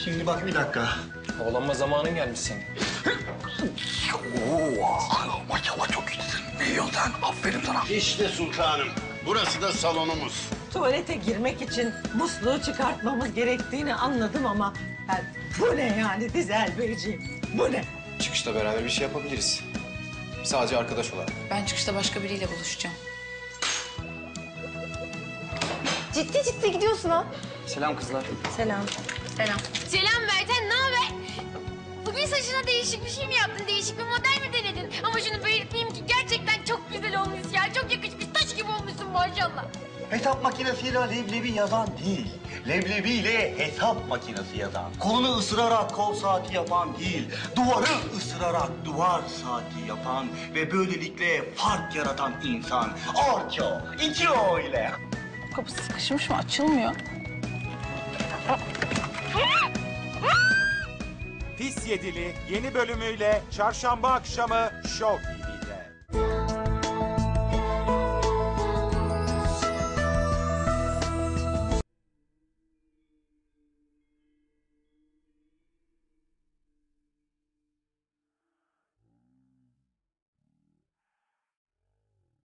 Şimdi bak bir dakika. Havalanma zamanın gelmiş senin. Maşallah çok iyisin. Ne yiyorsun sen? Aferin sana. İşte sultanım. Burası da salonumuz. Tuvalete girmek için musluğu çıkartmamız gerektiğini anladım ama... Yani bu ne yani Dizel Beyciğim? Bu ne? Çıkışta beraber bir şey yapabiliriz. Sadece arkadaş olarak. Ben çıkışta başka biriyle buluşacağım. Ciddi ciddi gidiyorsun ha. Selam kızlar. Selam. Selam. Selam Merten, ne haber? Bugün saçına değişik bir şey mi yaptın? Değişik bir model mi denedin? Ama şunu belirtmeyeyim ki gerçekten çok güzel olmuş ya. Çok yakışmış, taş gibi olmuşsun maşallah. Hesap makinesiyle leblebi yazan değil. Leblebiyle hesap makinesi yazan. Kolunu ısırarak kol saati yapan değil. Duvarı ısırarak duvar saati yapan ve böylelikle fark yaratan insan. Orço, içio ile. Kapı sıkışmış mı? Açılmıyor. Pis Yedili yeni bölümüyle çarşamba akşamı Show TV'de.